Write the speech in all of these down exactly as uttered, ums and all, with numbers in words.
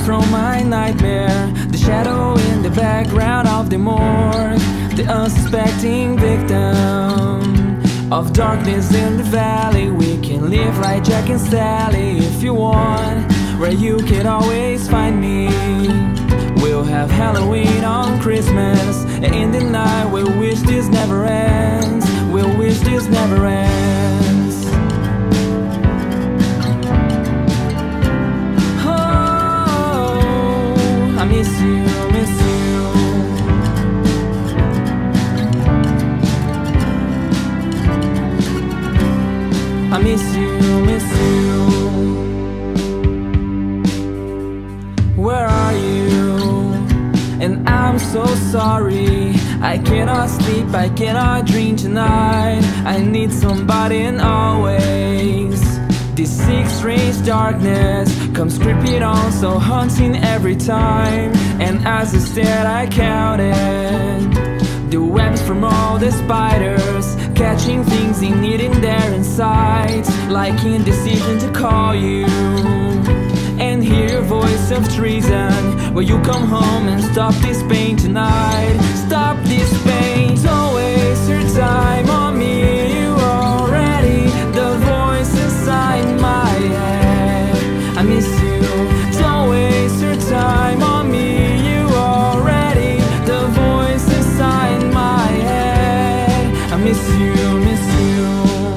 from my nightmare, the shadow in the background of the morgue, the unsuspecting victim of darkness in the valley. We can live like Jack and Sally if you want, where you can always find me. We'll have Halloween on Christmas, and in the night we'll wish this never ends. We'll wish this never ends. Oh, I miss you, miss you. I miss you, miss you. Where are you? And I'm so sorry, I cannot sleep, I cannot dream tonight. I need somebody and always. This sick, strange darkness comes creeping on, so haunting every time. And as I stared, I counted the webs from all the spiders, catching things in it in there inside, like indecision to call you and hear your voice of treason. Will you come home and stop this pain tonight? Stop this pain. Don't waste your time on me, you already the voice inside my head. I miss you. Don't waste your time on me, you already the voice inside my head. I miss you, miss you.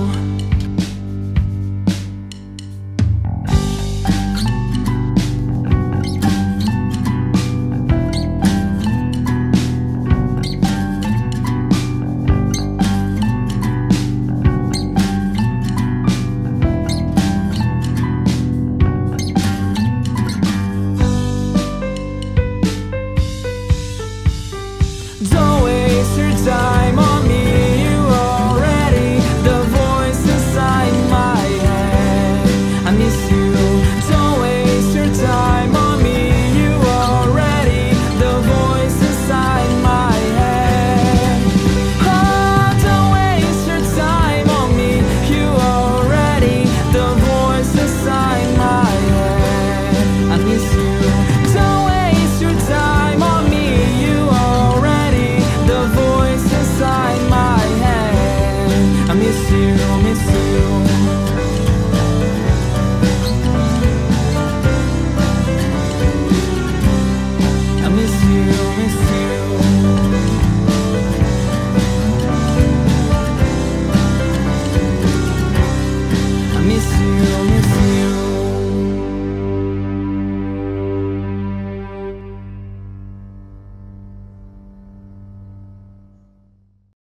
Don't waste your time on me, you already the voice inside my head. I miss you. Don't waste your time on me, you already the voice inside my head. Oh, don't waste your time on me, you already the voice inside my head. I miss you. Don't waste your time on me, you already the voice inside my head. I miss you, miss you.